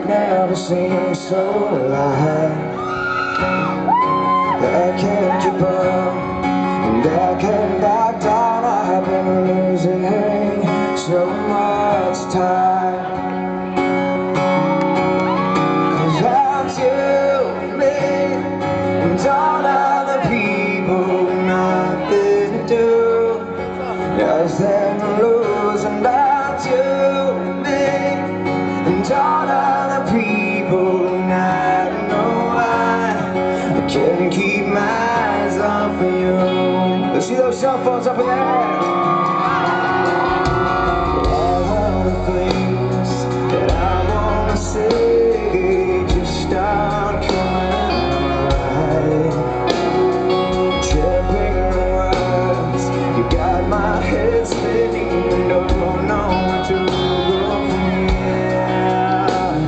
never seemed so alive. I can't keep up, and I can't back down. I've been losing so much time. 'Cause I'm too late, and all other people nothing to do. Just them to lose, and I'm too late, and all other people not know why I can't keep my eyes off of you. Let's see those cell phones up in the air. All the things that I wanna say just aren't coming right. Tripping the words, you got my head spinning, and don't know what to do from here.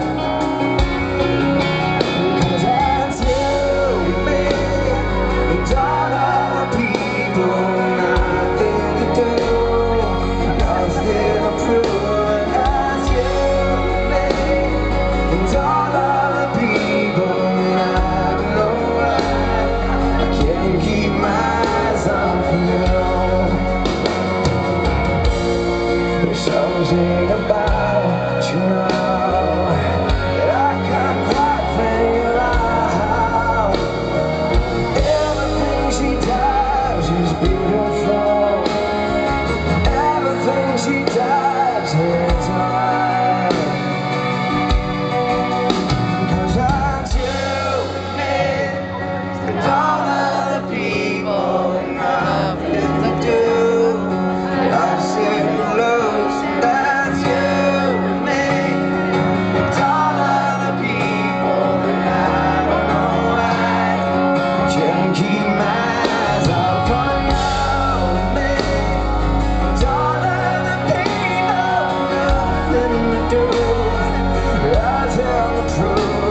'Cause that's you, me, and all other people, nothing to do, nothing to prove. That's you, me, and all other people, I don't know why I can't keep my eyes off you. There's something about you now that I can't quite figure out. Everything she does is beautiful. Everything she does is right. 'Cause I'm too late, and all other people nothing to do. I see you lose, that's you and me, and all other people, and I don't know why I can't keep my eyes off on you and me, and all other people, nothing to do. I tell the truth.